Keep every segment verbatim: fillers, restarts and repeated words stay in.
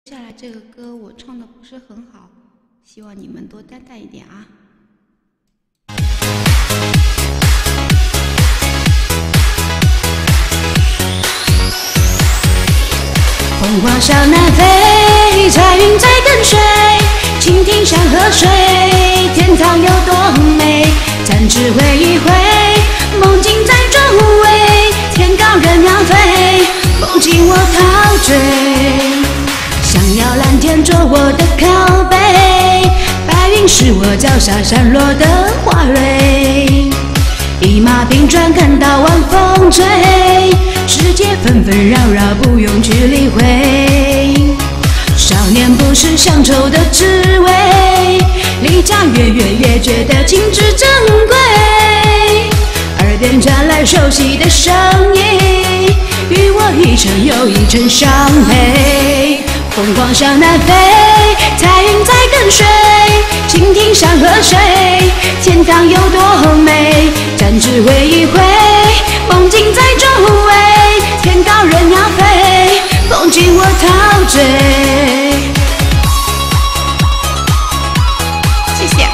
接下来这个歌我唱的不是很好，希望你们多担待一点啊。 凤凰向南飞，彩云在跟随，蜻蜓像河水，天堂有多美？展翅挥一挥，梦境在周围，天高任鸟飞，梦境我陶醉。想要蓝天做我的靠背，白云是我脚下闪落的花蕊。一马平川，看到晚风吹，世界纷纷扰扰，不用去理会。少年不识乡愁的滋味，离家越远越觉得情之珍贵。耳边传来熟悉的声音，与我一程又一程相陪。凤凰向南飞，彩云在跟随，蜻蜓像河水，天堂有多美？展翅挥一挥，梦境在周围，天高任鸟飞，梦境我陶醉。 谢谢。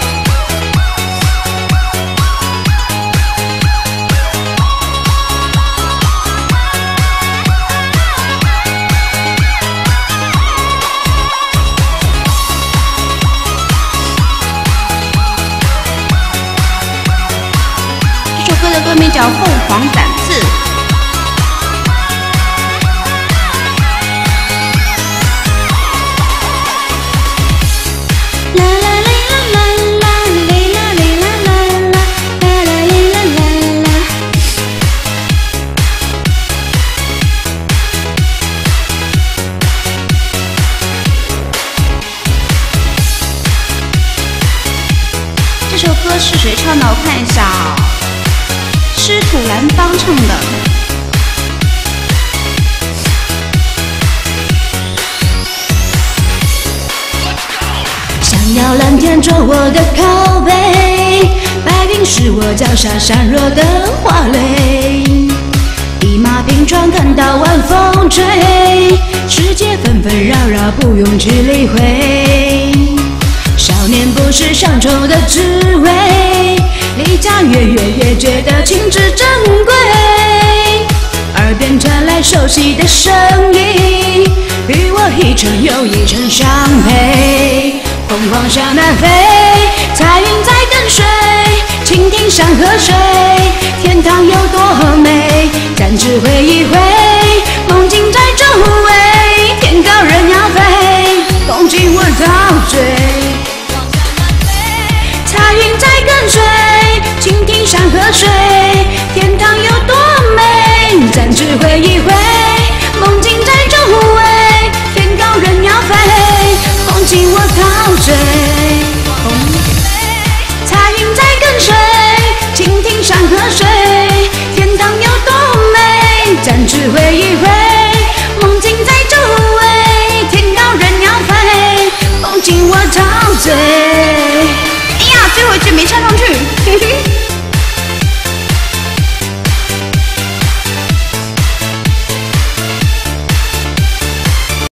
这首歌的歌名叫《凤凰展翅》。这首歌是谁唱的？我看一下啊，师徒蓝方唱的。 想要蓝天做我的靠背，白云是我脚下闪落的花蕾。一马平川，看到晚风吹，世界纷纷扰扰，不用去理会。少年不识乡愁的滋味，离家越远越觉得情之珍贵。耳边传来熟悉的声音，与我一程又一程相陪。凤凰向南飞，彩云在跟随，蜻蜓像河水，天堂有多美？展翅挥一挥，梦境在周围，天高任鸟飞，梦境我陶醉。彩云在跟随，蜻蜓像河水，